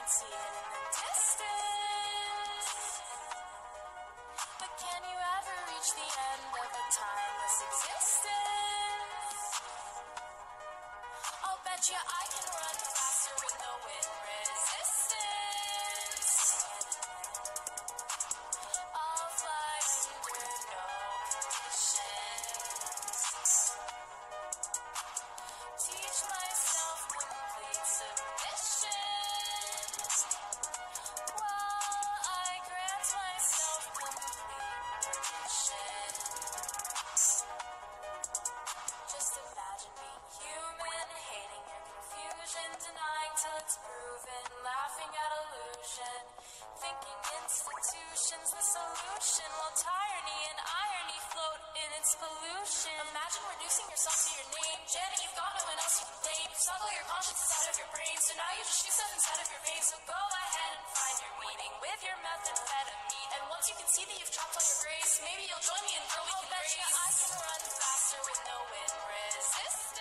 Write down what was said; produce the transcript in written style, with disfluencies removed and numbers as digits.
can see it in the distance. But can you ever reach the end of a timeless existence? I'll bet you I can run faster with no wind resistance. I'll fly under no conditions. Teach myself complete submission, while I grant myself complete permission. Just imagine being human, hating your confusion, denying till it's proven, laughing at illusion, thinking institutions the solution, while tyranny and irony float in its pollution. Imagine reducing yourself to your name. Janet, you've got no one else you can blame. You've sucked all your consciences out of your brain, so now you just shoot stuff inside of your veins. So go ahead and find your meaning with your methamphetamine. And once you can see that you've chopped all your grace, maybe you'll join me and girl, we can race. I can run faster with no wind resistance.